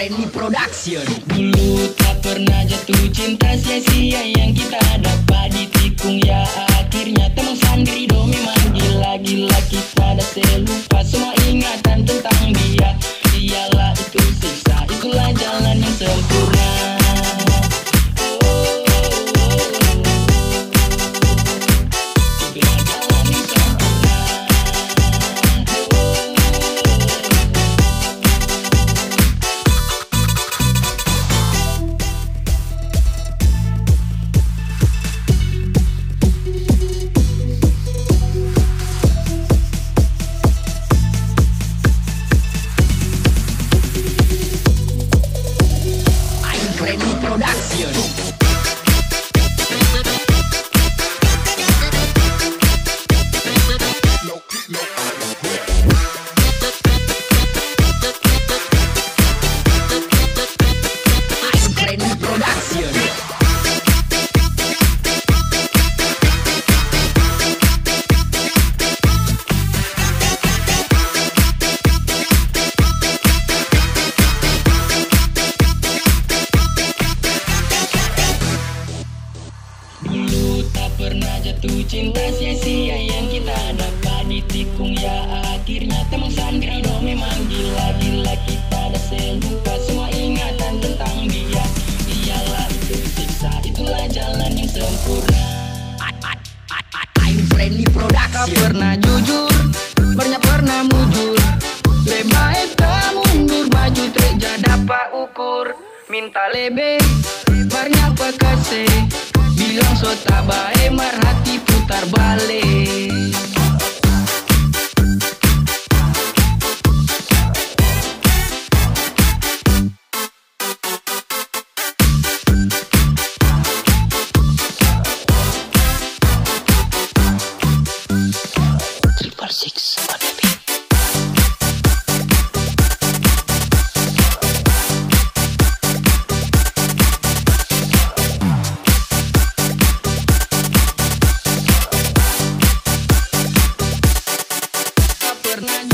Friendly Production. Dulu tak pernah jatuh cinta sia-sia yang kita dapat ditikung ya. Akhirnya teman sendiri do memang gila-gila kita dah selupa semua ingatan tentang dia. Iyalah itu siksa, itulah jalan yang sempurna. Friendly Production. Friendly Production. Dulu tak pernah jatuh cinta sia-sia yang kita dapat ditikung ya. Akhirnya teman sendiri do memang gila-gila kita dah selupa semua ingatan tentang dia. Iyalah itu siksa, itulah jalan yang sempurna. I'm Friendly Tak Production. pernah jujur, banyak pernah mujur. Lebih tak mundur, maju treja dapat ukur. Minta lebih, banyak pakase. Bilang so tak baik, marhati putar balik. Triple six on the beat. Tak pernah